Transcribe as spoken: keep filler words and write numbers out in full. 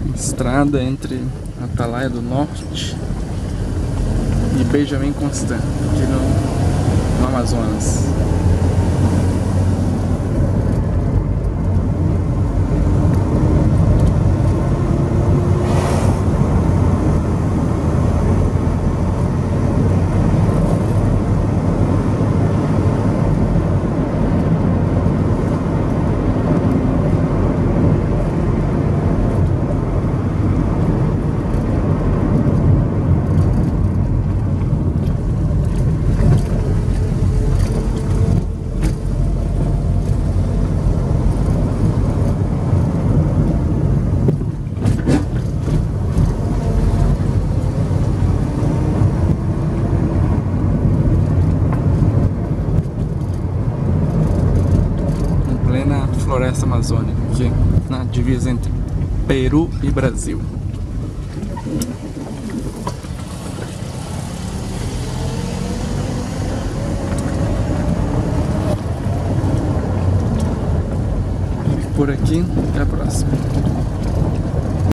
Estrada entre Atalaia do Norte e Benjamin Constant, aqui no, no Amazonas. Floresta Amazônica, aqui na divisa entre Peru e Brasil. Fico por aqui, até a próxima.